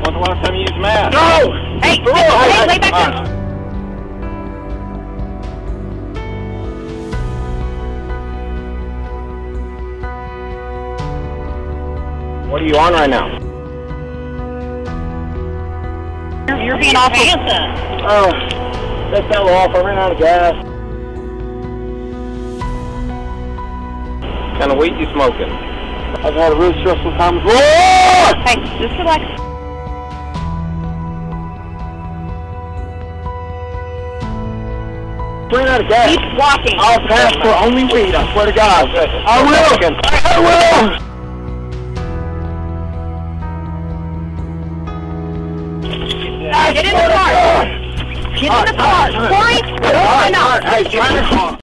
When's the last time you used math? No! Hey, lay back down. What are you on right now? You're being awful. Oh, that fell off. I ran out of gas. What kind of weed you smoking? I've had a really stressful time. Whoa! Hey, just relax. Ran out of gas. Keep walking. I'll pass for only weed. I swear to God. I will. Get in the car. Get in the car. Corey, All right. Hey, get in the car.